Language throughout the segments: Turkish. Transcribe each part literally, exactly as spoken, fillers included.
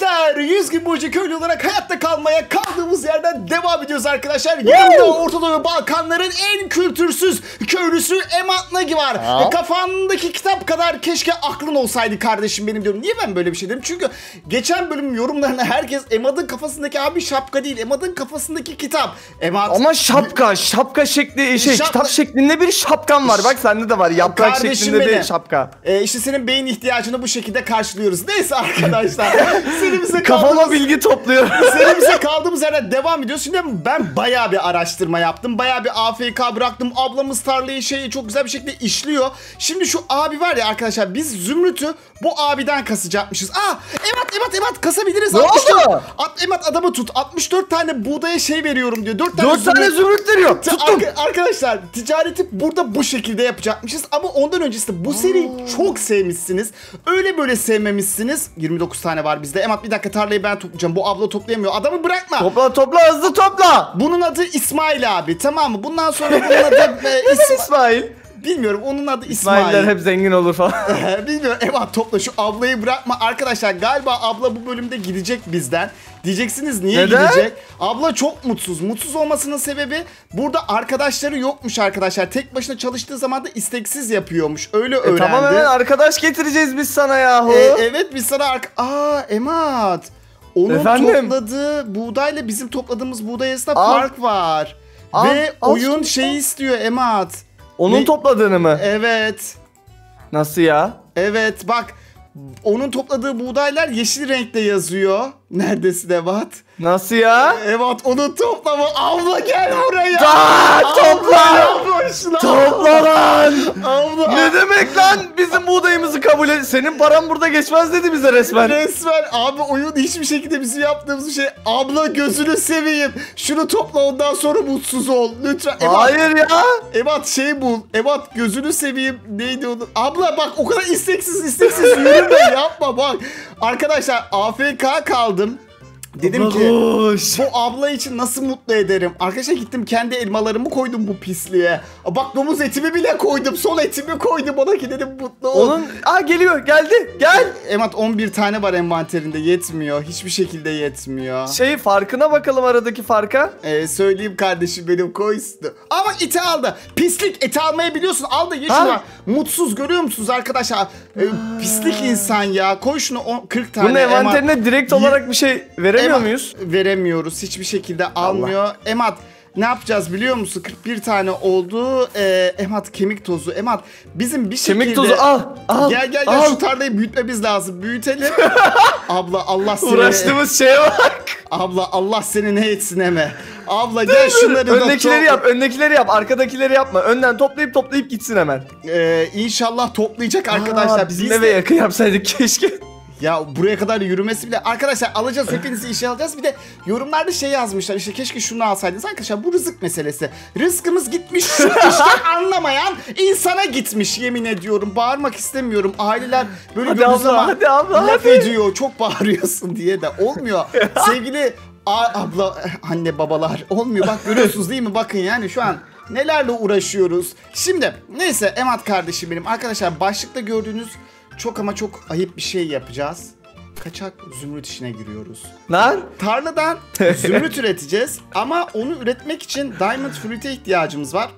Arkadaşlar yüz gün boyunca köylü olarak hayatta kalmaya kaldığımız yerden devam ediyoruz arkadaşlar. Yanımda Orta Doğu ve Balkanların en kültürsüz köylüsü Emad Nagi var. E, kafandaki kitap kadar keşke aklın olsaydı kardeşim benim diyorum. Niye ben böyle bir şey dedim? Çünkü geçen bölüm yorumlarında herkes Emad'ın kafasındaki abi şapka değil, Emad'ın kafasındaki kitap. Emad... Ama şapka, şapka şekli şey, Şapka... kitap şeklinde bir şapkan var. Bak sende de var. Yaprak kardeşim şeklinde benim. Bir şapka. E, işte senin beyin ihtiyacını bu şekilde karşılıyoruz. Neyse arkadaşlar. Serimize Kafama kaldığımız, bilgi topluyorum. serimize kaldığımız yerden devam ediyoruz. Şimdi ben bayağı bir araştırma yaptım. Bayağı bir A F K bıraktım. Ablamız tarlayı şeyi çok güzel bir şekilde işliyor. Şimdi şu abi var ya arkadaşlar, biz Zümrüt'ü bu abiden kasacakmışız. Aa, Emad Emad Emad kasabiliriz. Ne oldu? At, Emad adamı tut. altmış dört tane buğdaya şey veriyorum diyor. dört tane, dört tane zümrüt veriyor. Tuttum. Ar arkadaşlar ticareti burada bu şekilde yapacakmışız. Ama ondan öncesinde bu seriyi çok sevmişsiniz. Öyle böyle sevmemişsiniz. yirmi dokuz tane var bizde. Emad bir dakika, tarlayı ben toplayacağım. Bu abla toplayamıyor. Adamı bırakma. Topla topla, hızlı topla. Bunun adı İsmail abi, tamam mı? Bundan sonra bunun adı e, İsma İsmail. Bilmiyorum, onun adı İsmail. İsmail'ler hep zengin olur falan. Bilmiyorum. Emad topla, şu ablayı bırakma. Arkadaşlar galiba abla bu bölümde gidecek bizden. Diyeceksiniz niye Neden? gidecek? Abla çok mutsuz. Mutsuz olmasının sebebi burada arkadaşları yokmuş arkadaşlar. Tek başına çalıştığı zaman da isteksiz yapıyormuş. Öyle E, öğrendi. tamam, hemen arkadaş getireceğiz biz sana yahu. E, evet biz sana arka... Aa Emad. Onun Efendim? topladığı buğdayla bizim topladığımız buğday arasında Al. fark var. Al, Ve al, oyun al, şeyi al. istiyor Emad. Onun Ne? topladığını mı? Evet. Nasıl ya? Evet bak. Onun topladığı buğdaylar yeşil renkte yazıyor. Neredesin Emad? Nasıl ya? Emad onun toplamı. Abla gel buraya. Aa, topla. Abla şuna. Topla lan. Abla. Ne demek lan? Bizim buğdayımızı kabul et. Senin paran burada geçmez dedi bize resmen. Resmen abi, oyun hiçbir şekilde bizim yaptığımız bir şey. Abla gözünü seveyim. Şunu topla, ondan sonra mutsuz ol. Lütfen. Emad, Hayır ya. Emad şey bul. Emad gözünü seveyim. Neydi onu? Abla bak, o kadar isteksiz isteksiz yürüme yapma bak. Arkadaşlar A F K kaldım. Dedim Abla ki koş. bu abla için nasıl mutlu ederim? Arkadaşlar gittim kendi elmalarımı koydum bu pisliğe. Bak domuz etimi bile koydum. Son etimi koydum ona ki dedim mutlu ol. Onun aa geliyor, geldi. Gel. Emad on bir tane var envanterinde, yetmiyor. Hiçbir şekilde yetmiyor. Şey, farkına bakalım, aradaki farka. Ee, söyleyeyim kardeşim benim, koy üstü. Ama eti aldı. Pislik, eti almayı biliyorsun. Al da ye şunu. Mutsuz, görüyor musunuz arkadaşlar? Ee, pislik insan ya. Koy şunu on, kırk tane. Bunun envanterine Emad, direkt olarak bir şey veremiyor Emad, muyuz? Veremiyoruz. Hiçbir şekilde almıyor. Allah. Emad ne yapacağız biliyor musun? kırk bir tane oldu. Ee, Emad kemik tozu. Emad bizim bir şekilde... Kemik tozu al. Al. Gel gel gel, al. şu tarlayı büyütmemiz lazım. Büyütelim. Abla Allah seni... Uğraştığımız şeye bak. Abla Allah seni ne etsin eme. Abla gel şunları da öndekileri yap, öndekileri yap, arkadakileri yapma. Önden toplayıp toplayıp gitsin hemen. Ee, inşallah toplayacak arkadaşlar. Aa, bizim Biz eve de... yakın yapsaydık keşke. Ya buraya kadar yürümesi bile. Arkadaşlar alacağız, hepinizi işe alacağız. Bir de yorumlarda şey yazmışlar, işte keşke şunu alsaydınız. Arkadaşlar bu rızık meselesi. Rızkımız gitmiş şu işten anlamayan insana gitmiş, yemin ediyorum. Bağırmak istemiyorum. Aileler böyle Hadi gördüğü abla, zaman hadi abla, laf hadi. ediyor. Çok bağırıyorsun diye de olmuyor. Sevgili abla, anne babalar, olmuyor. Bak görüyorsunuz değil mi? Bakın yani şu an nelerle uğraşıyoruz. Şimdi neyse Emad kardeşim benim. Arkadaşlar başlıkta gördüğünüz çok ama çok ayıp bir şey yapacağız. Kaçak zümrüt işine giriyoruz. Lan. Tarladan zümrüt üreteceğiz ama onu üretmek için Diamond Fruit'e ihtiyacımız var.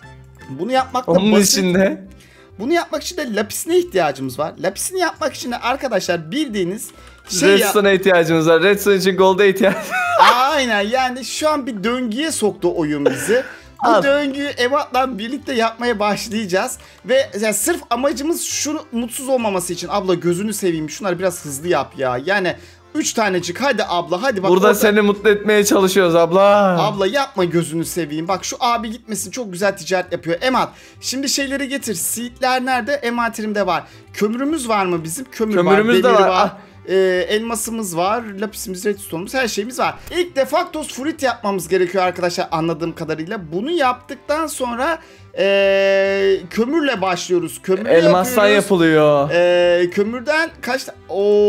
Bunu yapmak da Onun basit. içinde. Bunu yapmak için de lapisine ihtiyacımız var. Lapisini yapmak için de arkadaşlar bildiğiniz şey ya... Redstone'a ihtiyacımız var. Redstone için gold'a ihtiyacımız var. Aynen, yani şu an bir döngüye soktu oyun bizi. Bu Al. döngüyü Emad'la birlikte yapmaya başlayacağız. Ve yani sırf amacımız şunu, mutsuz olmaması için. Abla gözünü seveyim, şunları biraz hızlı yap ya. Yani üç tanecik, hadi abla hadi bak. Burada orada... seni mutlu etmeye çalışıyoruz abla. Abla yapma, gözünü seveyim. Bak şu abi gitmesin, çok güzel ticaret yapıyor. Emad şimdi şeyleri getir. Seedler nerede? Envanterimde var. Kömürümüz var mı bizim? Kömür Kömürümüz var. de var. var. Ah. Ee, elmasımız var, lapisimiz, redstone'umuz, her şeyimiz var. İlk defaktos fruit yapmamız gerekiyor arkadaşlar anladığım kadarıyla. Bunu yaptıktan sonra ee, kömürle başlıyoruz. Kömürle Elmastan yapıyoruz. yapılıyor. Ee, kömürden kaç tane?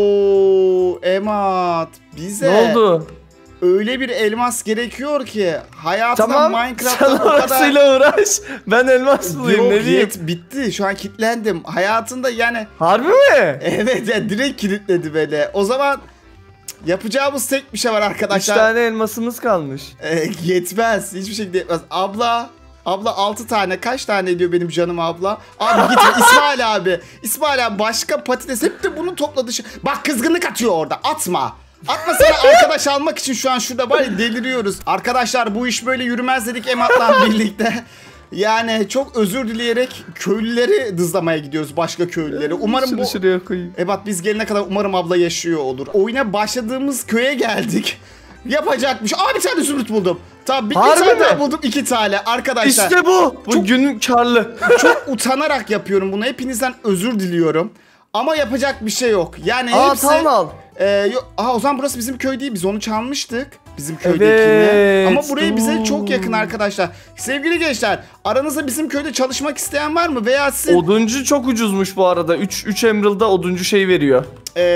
Ooo Emad bize... Ne oldu? Öyle bir elmas gerekiyor ki hayatında Tamam, Minecraft'ta sen o kadar... orasıyla uğraş. Ben elmas bulayım, Yok, ne diyeyim? yet, bitti. Şu an kilitlendim. Hayatında yani... Harbi mi? Evet ya, direkt kilitledi beni. O zaman Yapacağımız tek bir şey var Üç arkadaşlar. tane elmasımız kalmış. Ee, yetmez. Hiçbir şekilde yetmez. Abla. Abla altı tane. Kaç tane ediyor benim canım abla? Abi gitme İsmail abi. İsmail abi başka patates. Hep de bunu topladı. Şu- Bak kızgınlık atıyor orada. Atma. Atma, sana arkadaş almak için şu an şurada var ya, deliriyoruz. Arkadaşlar bu iş böyle yürümez dedik Emat'la birlikte. Yani çok özür dileyerek köylüleri dızlamaya gidiyoruz, başka köylüleri. Umarım Şunu bu... şuraya koyayım. Ebat biz gelene kadar umarım abla yaşıyor olur. Oyuna başladığımız köye geldik. Yapacakmış. Aa bir tane zümrüt buldum. Tamam bir, bir Harbi tane mi? daha buldum, iki tane arkadaşlar. İşte bu. Bu Çok- günün karlı. Çok utanarak yapıyorum bunu. Hepinizden özür diliyorum. Ama yapacak bir şey yok. Yani Aa hepsi... tamam al. Ee, yok, aha, o zaman burası bizim köy değil. Biz onu çalmıştık. Bizim köydekini. Evet, Ama buraya bize dur. çok yakın arkadaşlar. Sevgili gençler, aranızda bizim köyde çalışmak isteyen var mı? Veya sizin... Oduncu çok ucuzmuş bu arada. üç üç Emerald'da oduncu şey veriyor.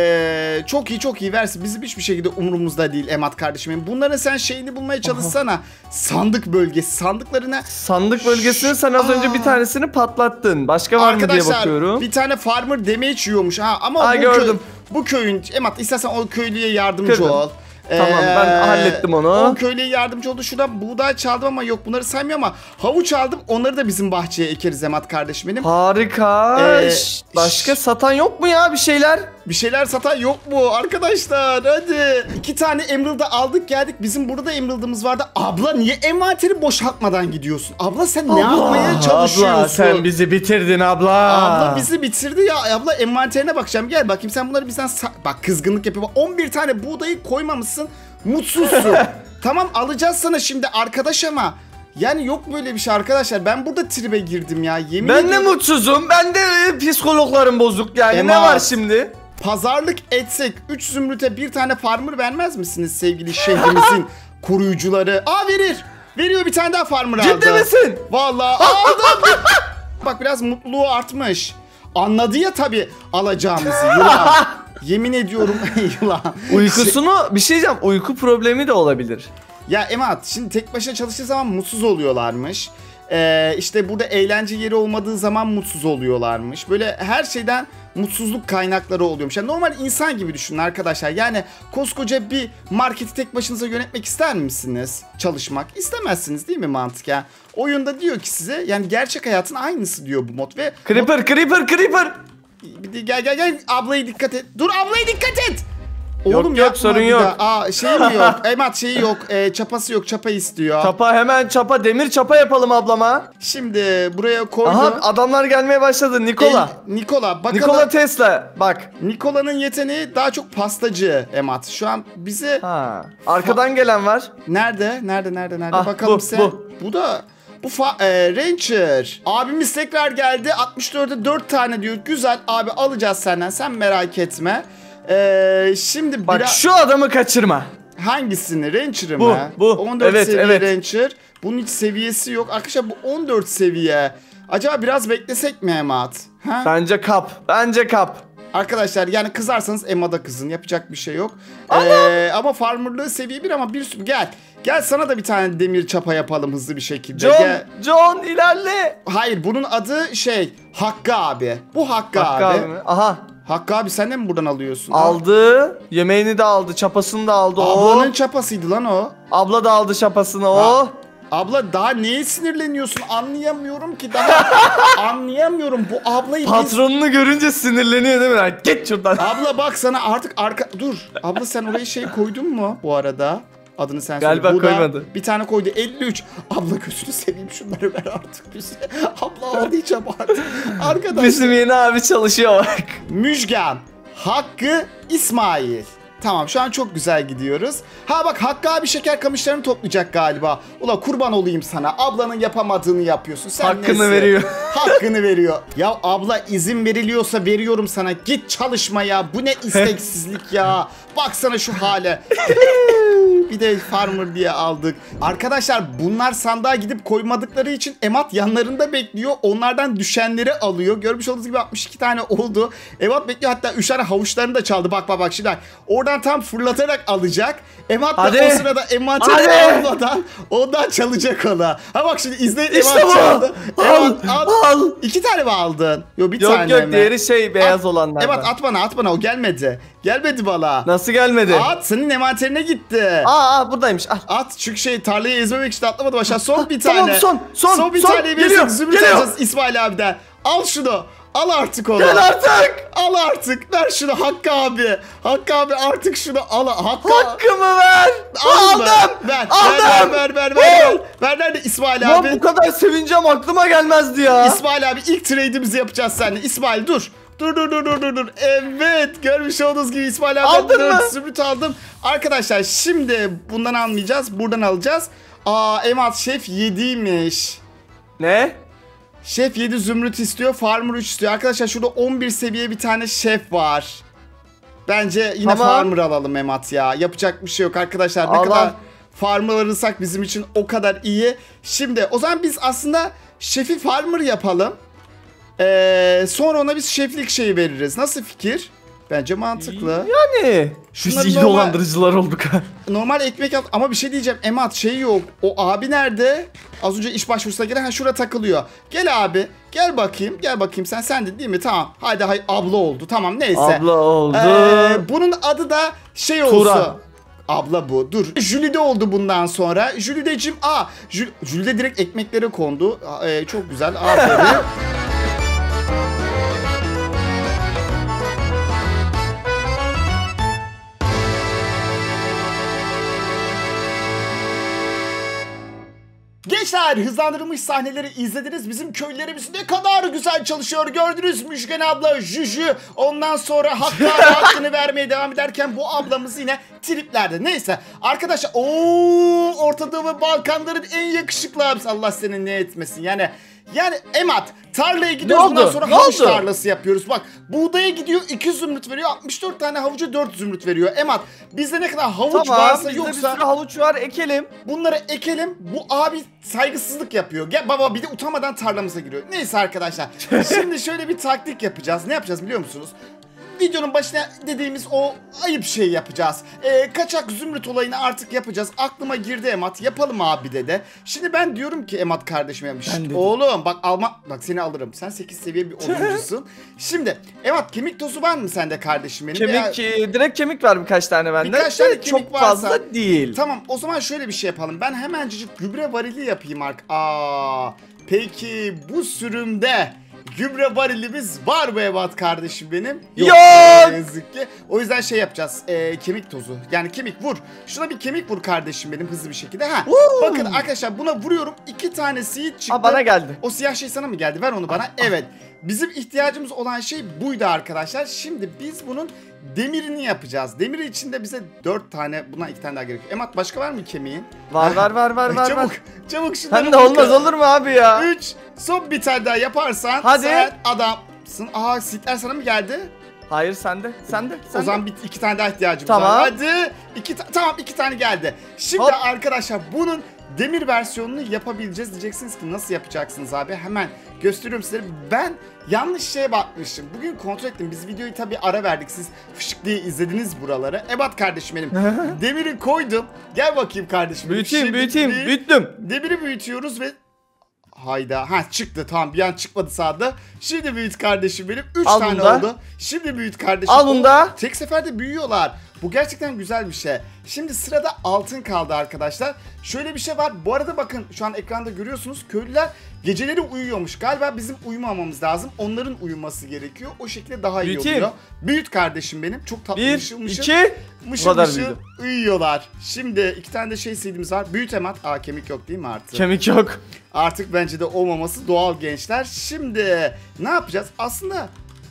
Ee, çok iyi çok iyi versin. Bizim hiçbir şekilde umurumuzda değil Emat kardeşim. Bunların sen şeyini bulmaya çalışsana. Sandık bölgesi. Sandıklarına... Sandık bölgesini sen az Aa. önce bir tanesini patlattın. Başka var mı diye Arkadaşlar bakıyorum. bir tane farmer damage yiyormuş. Ha, ama Aa, bu, gördüm. köy, bu köyün... Emat istersen o köylüye yardımcı Kırdım. ol. Tamam, ben hallettim onu. O köylüye yardımcı oldu. Şuradan buğday çaldım ama yok bunları saymıyor ama havuç aldım. Onları da bizim bahçeye ekeriz Emat kardeşim benim. Harika. Ee, Şş, Başka satan yok mu ya bir şeyler? Bir şeyler satan yok mu arkadaşlar? Hadi. İki tane Emerald'ı aldık geldik. Bizim burada da Emerald'ımız vardı. Abla niye envanteri boşaltmadan gidiyorsun? Abla sen ne yapmaya çalışıyorsun? Abla sen bizi bitirdin abla. Abla bizi bitirdi ya. Abla envanterine bakacağım. Gel bakayım sen bunları bizden... sa- Bak kızgınlık yapıyor. Bak, on bir tane buğdayı koymamışsın. Mutsuzsun. Tamam alacağız sana şimdi arkadaş ama... Yani yok böyle bir şey arkadaşlar. Ben burada tribe girdim ya. Yemin Ben de ediyorum. mutsuzum. Ben de e, psikologlarım bozuk yani. Emad. Ne var şimdi? Pazarlık etsek üç zümrüte bir tane farmer vermez misiniz sevgili şehrimizin koruyucuları? Aa verir. Veriyor, bir tane daha farmer aldı. Ciddi misin? Vallahi aldım. Bak biraz mutluluğu artmış. Anladı ya tabii alacağımızı yılan. Yemin ediyorum yılan. Uykusunu bir şey diyeceğim. Uyku problemi de olabilir. Ya Emat şimdi tek başına çalıştığı zaman mutsuz oluyorlarmış. Ee, işte burada eğlence yeri olmadığı zaman mutsuz oluyorlarmış. Böyle her şeyden mutsuzluk kaynakları oluyormuş. Yani normal insan gibi düşünün arkadaşlar. Yani koskoca bir marketi tek başınıza yönetmek ister misiniz? Çalışmak istemezsiniz değil mi mantıken? Oyunda diyor ki size yani gerçek hayatın aynısı diyor bu mod ve... Creeper, creeper, creeper. Bir de gel gel gel ablayı dikkat et. Dur ablayı dikkat et. Yok, Oğlum yok, yapma sorun bir yok. daha. Aa şey mi yok? Emat şeyi yok. E, çapası yok. Çapa istiyor. Çapa hemen çapa, demir çapa yapalım ablama. Şimdi buraya koydum. Aha adamlar gelmeye başladı. Nikola. El- Nikola bakalım. Nikola Tesla. Bak. Nikola'nın yeteneği daha çok pastacı Emat. Şu an bize Ha. Arkadan gelen var. nerede? Nerede? Nerede? Nerede? Ah, bakalım bu, sen. bu. Bu da bu fa- e, Rancher. Abimiz tekrar geldi. altmış dörde dört tane diyor. Güzel abi alacağız senden. Sen merak etme. Ee, şimdi Bak biraz... şu adamı kaçırma. Hangisini? Rancher'ı Bu, mı? bu. on dört Evet, seviye evet. Rancher. Bunun hiç seviyesi yok. Arkadaşlar bu on dört seviye. Acaba biraz beklesek mi Emat? Ha? Bence kap. Bence kap. Arkadaşlar yani kızarsanız Emma'da kızın. Yapacak bir şey yok. Ama- Ee, ama farmerlığı seviye bir ama bir sürü... Gel. Gel sana da bir tane demir çapa yapalım hızlı bir şekilde. John, Gel. John ilerle. Hayır bunun adı şey Hakkı abi. Bu Hakkı, Hakkı abi. abi mi? Aha. Hakkı abi sen de mi buradan alıyorsun? Aldı. Yemeğini de aldı. Çapasını da aldı. O. Ablanın çapasıydı lan o. Abla da aldı çapasını. Ha. O. Abla daha neye sinirleniyorsun? Anlayamıyorum ki daha. Anlayamıyorum bu ablayı biz... Patronunu görünce sinirleniyor değil mi? Lan git şuradan. Abla bak sana artık arka... Dur. Abla sen oraya şey koydun mu bu arada? Adını sen söyle. Galiba Bu da koymadı. Bir tane koydu. elli üç. Abla gözünü seveyim şunları ver artık bize. Abla ağlayacağım artık. Arkadaşlar. Bizim yeni abi çalışıyor bak. Müjgan. Hakkı İsmail. Tamam şu an çok güzel gidiyoruz. Ha bak Hakkı abi şeker kamışlarını toplayacak galiba. Ula kurban olayım sana. Ablanın yapamadığını yapıyorsun. Sen Hakkını nesi? veriyor. Hakkını veriyor. Ya abla izin veriliyorsa veriyorum sana. Git çalışma ya. Bu ne isteksizlik ya. Baksana şu hale. Bir de farmer diye aldık. Arkadaşlar bunlar sandığa gidip koymadıkları için Emat yanlarında bekliyor. Onlardan düşenleri alıyor. Görmüş olduğunuz gibi altmış iki tane oldu. Emat bekliyor, hatta üç tane havuçlarını da çaldı. Bak bak bak şimdi. Orada oradan tam fırlatarak alacak. Emat da Hadi. o sırada envanteri Hadi. almadan ondan çalacak ona. Ha bak şimdi izleyin, İşte Emat bu. çaldı. Al, Emat, al. al. İki tane mi aldın? Yok bir Yok tane yok mi? diğeri şey beyaz At- olanlardan. Evet at bana at bana, o gelmedi. Gelmedi bana. Nasıl gelmedi? At, senin envanterine gitti. Aa, aa buradaymış. Al. At çünkü şey tarlayı ezmemek için atlamadım aşağı. Son bir Tamam, tane. son, son, Son bir son. tane Geliyor, verirsek zümrüt geliyor. alacağız İsmail abiden. Al şunu. Al artık onu. Gel artık. Al artık. Ver şunu Hakkı abi. Hakkı abi artık şunu al. Hakkı. Hakkımı ver. Al mı? Aldım. Ver. Aldım. Ver ver ver ver. Ver, ver nerede İsmail Lan abi? bu kadar sevineceğim aklıma gelmezdi ya. İsmail abi ilk trade'imizi yapacağız seninle. İsmail dur. Dur dur dur dur dur dur. Evet, görmüş olduğunuz gibi İsmail abi Aldın dört mı? zümrüt aldım. Arkadaşlar şimdi bundan almayacağız. Buradan alacağız. Aa, Emat şef yediymiş. Ne? Şef yedi zümrüt istiyor. Farmer üç istiyor. Arkadaşlar şurada on bir seviye bir tane şef var. Bence yine Tamam. farmer alalım Emat ya. Yapacak bir şey yok arkadaşlar. Ne Al, kadar al. farmer alırsak bizim için o kadar iyi. Şimdi o zaman biz aslında şefi farmer yapalım. Ee, sonra ona biz şeflik şeyi veririz. Nasıl fikir? Bence mantıklı. Yani. Şunları Biz iyi normal- dolandırıcılar olduk ha. Normal ekmek al ama bir şey diyeceğim. Emat şey yok. O abi nerede? Az önce iş başvurusuna gelen ha şurada takılıyor. Gel abi. Gel bakayım. Gel bakayım sen. Sen de değil mi? Tamam. Haydi hay abla oldu. Tamam neyse. Abla oldu. Ee, bunun adı da şey olsun. Turan. Abla bu. Dur. Jülide oldu bundan sonra. Jülideciğim. Aa. Jül Jülide direkt ekmeklere kondu. Ee, çok güzel. Aferin. Gençler, hızlandırılmış sahneleri izlediniz. Bizim köylerimiz ne kadar güzel çalışıyor gördünüz. Müjgan abla, Jüjü, ondan sonra Hakkı abi hakkını vermeye devam ederken bu ablamız yine triplerde. Neyse arkadaşlar, ooo Orta Doğu ve Balkanların en yakışıklı abisi. Allah senin ne etmesin yani. Yani Emat, tarlaya gidiyoruz, Ne bundan oldu? sonra Ne havuç oldu? tarlası yapıyoruz. Bak, buğdaya gidiyor iki zümrüt veriyor, altmış dört tane havuca dört zümrüt veriyor. Emat, bizde ne kadar havuç Tamam varsa bizde yoksa... bir sürü havuç var ekelim. Bunları ekelim. Bu abi saygısızlık yapıyor. Gel baba, bir de utanmadan tarlamıza giriyor. Neyse arkadaşlar. Şimdi şöyle bir taktik yapacağız. Ne yapacağız biliyor musunuz? Videonun başına dediğimiz o ayıp şey yapacağız. Ee, kaçak zümrüt olayını artık yapacağız. Aklıma girdi Emat. Yapalım abi dedi. Şimdi ben diyorum ki Emat kardeşime yapmış. Ben dedim. Oğlum bak alma, bak seni alırım. Sen sekiz seviye bir oyuncusun. Şimdi Emat, kemik tozu var mı sende kardeşim benim? Veya- Kemik, e, direkt kemik var birkaç tane bende. Birkaç tane De kemik çok varsa- fazla değil. Tamam, o zaman şöyle bir şey yapalım. Ben hemencecik gübre varili yapayım ark. Aa, peki bu sürümde gübre varilimiz var mı Evat kardeşim benim? Yok. Ne yazık ki. O yüzden şey yapacağız. Ee, kemik tozu. Yani kemik vur. Şuna bir kemik vur kardeşim benim hızlı bir şekilde. Ha. Woo. Bakın arkadaşlar, buna vuruyorum. İki tane seed çıktı. Aa, bana geldi. O siyah şey sana mı geldi? Ver onu bana. Evet. Bizim ihtiyacımız olan şey buydu arkadaşlar. Şimdi biz bunun demirini yapacağız. Demiri için de bize dört tane, bundan iki tane daha gerekiyor. Emat, başka var mı kemiğin? Var var var var var. Çabuk, var. çabuk şunları. Hem de olmaz olur mu abi ya? üç, son bir tane daha yaparsan Hadi. sen adamsın. Aha, sitler sana mı geldi? Hayır sende. Sende. O sende. zaman bir, iki tane daha ihtiyacımız Tamam. var. Hadi. İki ta- tamam, iki tane geldi. Şimdi Hop. arkadaşlar bunun demir versiyonunu yapabileceğiz. Diyeceksiniz ki nasıl yapacaksınız abi? Hemen gösteriyorum size. Ben yanlış şeye bakmışım. Bugün kontrol ettim. Biz videoyu tabii ara verdik. Siz fışık diye izlediniz buraları. Ebat kardeşim benim. Demiri koydum. Gel bakayım kardeşim. Büyüteyim Şimdi büyüteyim. bir- Büyüttüm. Demiri büyütüyoruz ve hayda. Ha, çıktı. Tamam, bir an çıkmadı sağda. Şimdi büyüt kardeşim benim. üç Al tane bunu da. oldu. Şimdi büyüt kardeşim. Al bunu O- da. Tek seferde büyüyorlar. Bu gerçekten güzel bir şey. Şimdi sırada altın kaldı arkadaşlar. Şöyle bir şey var. Bu arada bakın, şu an ekranda görüyorsunuz. Köylüler geceleri uyuyormuş. Galiba bizim uyumamamız lazım. Onların uyuması gerekiyor. O şekilde daha iyi Büyüteyim. oluyor. Büyüt kardeşim benim. Çok tatlı, Bir, mışıl mışıl. iki. Mışıl Bu kadar mışıl büyüdü. uyuyorlar. Şimdi iki tane de şey seedimiz var. Büyüt Emat. Aa, kemik yok değil mi artık? Kemik yok. Artık bence de olmaması doğal gençler. Şimdi ne yapacağız? Aslında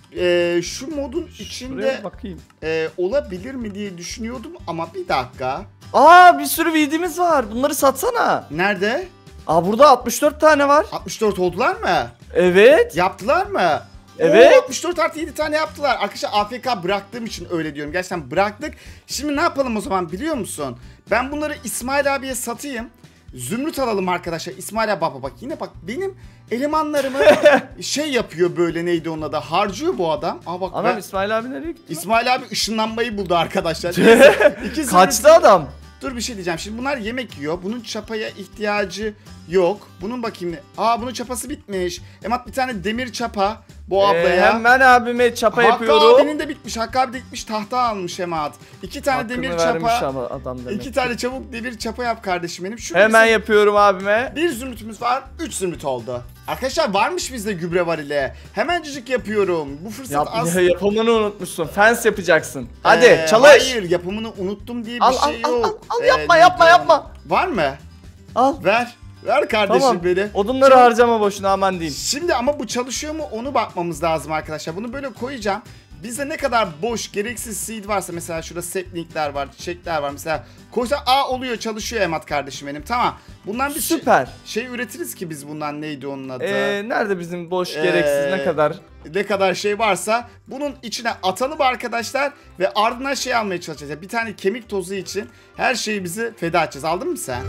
e, şu modun içinde Buraya bakayım. e, olabilir mi diye düşünüyordum ama bir dakika. Aa bir sürü videomuz var. Bunları satsana. Nerede? Aa burada altmış dört tane var. altmış dört oldular mı? Evet. Yaptılar mı? Evet. Oo, altmış dört artı yedi tane yaptılar. Arkadaşlar A F K bıraktığım için öyle diyorum. Gerçekten bıraktık. Şimdi ne yapalım o zaman biliyor musun? Ben bunları İsmail abiye satayım. zümrüt alalım arkadaşlar. İsmail abi baba bak yine bak benim elemanlarımı şey yapıyor böyle neydi onun adı harcıyor bu adam. Aa bak Anam ben... İsmail abi nereye gitti? İsmail abi ışınlanmayı buldu arkadaşlar. Neyse, iki Kaçtı zümrüt- adam. Dur bir şey diyeceğim. Şimdi bunlar yemek yiyor. Bunun çapaya ihtiyacı yok. Bunun bakayım ne? Aa bunun çapası bitmiş. Emat bir tane demir çapa bu ablaya. Ee, hemen abime çapa Hakkı yapıyorum. abinin de bitmiş. Hakkı abi de gitmiş tahta almış Emat. İki tane Hakkını demir vermiş çapa. ama adam demek. İki tane çabuk demir çapa yap kardeşim benim. Şu Hemen bizim- yapıyorum abime. Bir zümrütümüz var. Üç zümrüt oldu. Arkadaşlar varmış bizde gübre var ile. Hemencecik yapıyorum. Bu fırsat Yap, az. yapımını unutmuşsun. Fence yapacaksın. Hadi Ee, çalış. Hayır yapımını unuttum diye bir Al, şey al, al, yok. al, al, Ee, yapma, neydi yapma, o? yapma. Var mı? Al. Ver. Ver kardeşim Tamam. beni. Odunları Şimdi- harcama boşuna aman diyeyim. Şimdi ama bu çalışıyor mu onu bakmamız lazım arkadaşlar. Bunu böyle koyacağım. Bizde ne kadar boş, gereksiz seed varsa mesela şurada saplingler var, çiçekler var mesela. Koysa aa oluyor çalışıyor Emat kardeşim benim. Tamam. Bundan bir şey, Süper. şey üretiriz ki biz bundan neydi onun adı? Ee, nerede bizim boş Ee, gereksiz ne kadar? Ne kadar şey varsa bunun içine atalım arkadaşlar ve ardından şey almaya çalışacağız. Yani bir tane kemik tozu için her şeyi bizi feda edeceğiz. Aldın mı sen?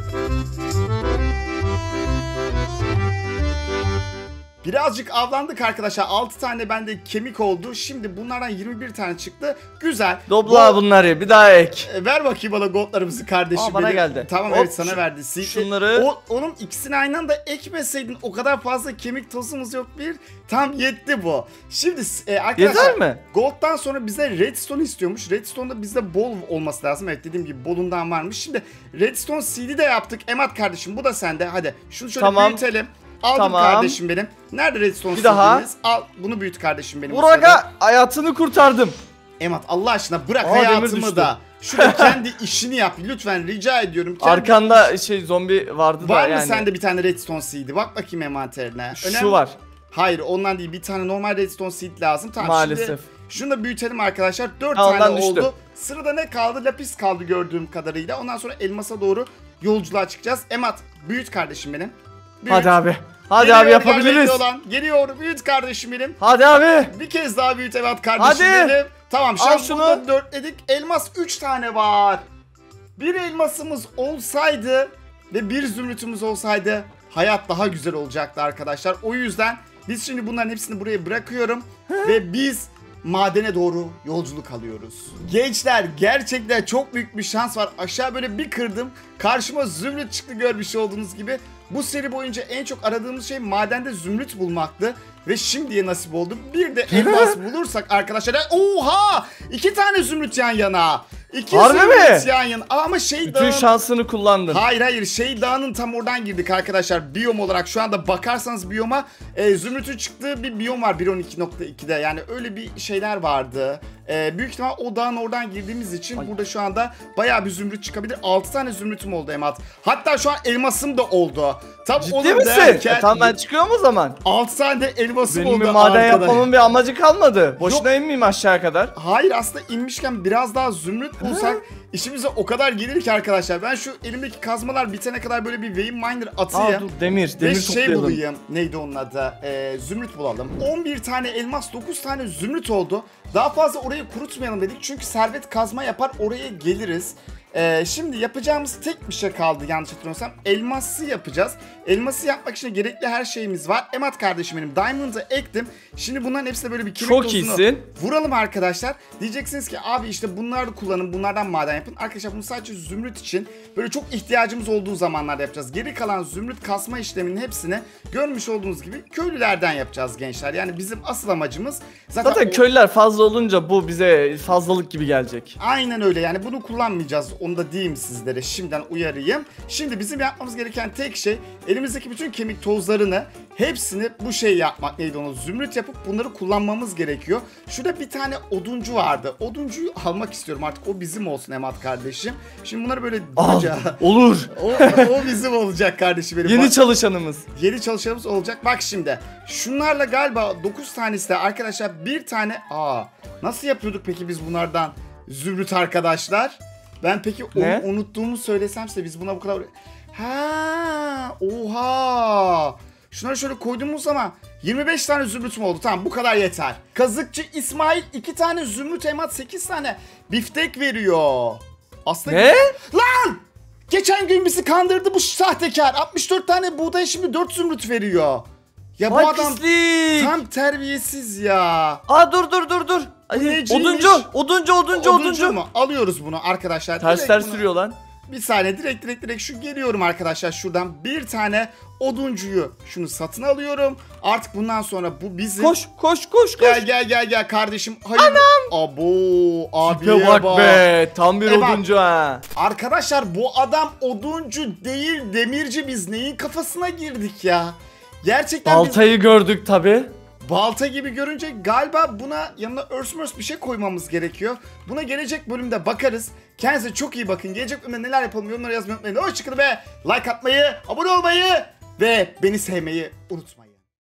Birazcık avlandık arkadaşlar. altı tane bende kemik oldu. Şimdi bunlardan yirmi bir tane çıktı. Güzel. Dobla Gold- bunları bir daha ek. E, Ver bakayım bana goldlarımızı kardeşim Aa, bana benim. geldi. Tamam Hop, evet sana şu- verdi. Seed- şunları- O, onun ikisini aynı anda ekmeseydin o kadar fazla kemik tozumuz yok bir. Tam yetti bu. Şimdi e, arkadaşlar. Yeter mi? Gold'dan sonra bize redstone istiyormuş. Redstone'da bizde bol olması lazım. Evet dediğim gibi bolundan varmış. Şimdi redstone seed'i de yaptık. Emat kardeşim bu da sende. Hadi şunu şöyle Tamam. büyütelim. Aldım Tamam. kardeşim benim. Nerede redstone Bir daha. seed'imiz? Al bunu büyüt kardeşim benim. bu sırada. Burak'a hayatını kurtardım. Emat Allah aşkına bırak Aa, demir hayatımı düştü. da. Şurada kendi işini yap lütfen rica ediyorum. Kendi- Arkanda şey zombi vardı da Var mı yani. sende bir tane redstone seed'i? Bak bakayım envanterine. Şu Önemli- var. Hayır ondan değil bir tane normal redstone seed lazım. Tamam Maalesef. şimdi şunu da büyütelim arkadaşlar. dört Ha, tane ondan düştü. oldu. Sırada ne kaldı? Lapis kaldı gördüğüm kadarıyla. Ondan sonra elmasa doğru yolculuğa çıkacağız. Emat büyüt kardeşim benim. Büyüt. Hadi abi. Hadi Geliyor, abi yapabiliriz. gelmekte Olan. Geliyor büyüt kardeşim benim. Hadi abi. Bir kez daha büyüt Emat kardeşim Hadi. benim. Tamam şu Al an şunu. burada dörtledik. Elmas üç tane var. Bir elmasımız olsaydı ve bir zümrütümüz olsaydı hayat daha güzel olacaktı arkadaşlar. O yüzden biz şimdi bunların hepsini buraya bırakıyorum ve biz madene doğru yolculuk alıyoruz. Gençler gerçekten çok büyük bir şans var. Aşağı böyle bir kırdım. Karşıma zümrüt çıktı görmüş olduğunuz gibi. Bu seri boyunca en çok aradığımız şey madende zümrüt bulmaktı. Ve şimdiye nasip oldu. Bir de elmas bulursak arkadaşlar. Oha! İki tane zümrüt yan yana. İki Harbi zümrüt mi? yan yana. Ama şey Bütün dağın... şansını kullandın. Hayır hayır şey dağının tam oradan girdik arkadaşlar biyom olarak şu anda bakarsanız biyoma e, zümrütün çıktığı bir biyom var bir on iki nokta iki'de yani öyle bir şeyler vardı. E, büyük ihtimal o dağın oradan girdiğimiz için Ay. burada şu anda bayağı bir zümrüt çıkabilir. altı tane zümrütüm oldu Emat. Hatta şu an elmasım da oldu. Tam Ciddi onu misin? derken E, tamam ben çıkıyorum o zaman. altı tane de elmasım Benim oldu bir maden arkadaş. yapmamın bir amacı kalmadı. Boşuna inmeyeyim aşağı kadar. Hayır aslında inmişken biraz daha zümrüt bulsak işimize o kadar gelir ki arkadaşlar. Ben şu elimdeki kazmalar bitene kadar böyle bir vein miner atayım. Aa dur demir, Ve demir şey toplayalım. bulayım. Neydi onun adı? Ee, zümrüt bulalım. on bir tane elmas, dokuz tane zümrüt oldu. Daha fazla orayı kurutmayalım dedik. Çünkü servet kazma yapar oraya geliriz. Ee, şimdi yapacağımız tek bir şey kaldı yanlış hatırlamıyorsam. Elması yapacağız. Elması yapmak için gerekli her şeyimiz var. Emat kardeşim benim Diamond'ı ektim. Şimdi bunların hepsine böyle bir kemik Çok tozunu iyisin. vuralım arkadaşlar. Diyeceksiniz ki abi işte bunları kullanın, bunlardan maden yapın. Arkadaşlar bunu sadece zümrüt için böyle çok ihtiyacımız olduğu zamanlarda yapacağız. Geri kalan zümrüt kasma işleminin hepsini görmüş olduğunuz gibi köylülerden yapacağız gençler. Yani bizim asıl amacımız zaten, Zaten o- köylüler fazla olunca bu bize fazlalık gibi gelecek. Aynen öyle yani bunu kullanmayacağız onu da diyeyim sizlere şimdiden uyarayım. Şimdi bizim yapmamız gereken tek şey elimizdeki bütün kemik tozlarını hepsini bu şey yapmak neydi onu zümrüt yapıp bunları kullanmamız gerekiyor. Şurada bir tane oduncu vardı. Oduncuyu almak istiyorum artık o bizim olsun Emat kardeşim. Şimdi bunları böyle Al, durunca olur. o, o bizim olacak kardeşim benim. Yeni Bak- çalışanımız. Yeni çalışanımız olacak. Bak şimdi. Şunlarla galiba dokuz tanesi de arkadaşlar bir tane... Aa, nasıl yapıyorduk peki biz bunlardan zümrüt arkadaşlar? Ben peki onu Ne? unuttuğumu söylesem size biz buna bu kadar... Ha, oha. Şunları şöyle koyduğumuz zaman yirmi beş tane zümrütüm oldu. Tamam bu kadar yeter. Kazıkçı İsmail iki tane zümrüt Emat sekiz tane biftek veriyor. Aslında Ne? Lan! Geçen gün bizi kandırdı bu sahtekar. altmış dört tane buğday şimdi dört zümrüt veriyor. Ya bu Vay adam pislik. tam terbiyesiz ya. Aa dur dur dur dur. Ay, neciymiş? oduncu, oduncu, oduncu, oduncu. mu? Alıyoruz bunu arkadaşlar. Ters Direkt ters bunu- sürüyor lan. Bir saniye direkt direkt direkt şu geliyorum arkadaşlar, şuradan bir tane oduncuyu şunu satın alıyorum. Artık bundan sonra bu bizim. Koş koş koş koş. Gel gel gel gel kardeşim. Hayır. Anam. Abo abiye Tipe bak, bak. be. Tam bir E bak. oduncu ha. Arkadaşlar bu adam oduncu değil demirci, biz neyin kafasına girdik ya? Gerçekten biz Baltayı gördük tabi. balta gibi görünce galiba buna yanına örsmörs bir şey koymamız gerekiyor. Buna gelecek bölümde bakarız. Kendinize çok iyi bakın. Gelecek bölümde neler yapalım yorumlara yazmayı unutmayın. Hoşçakalın ve like atmayı, abone olmayı ve beni sevmeyi unutmayın.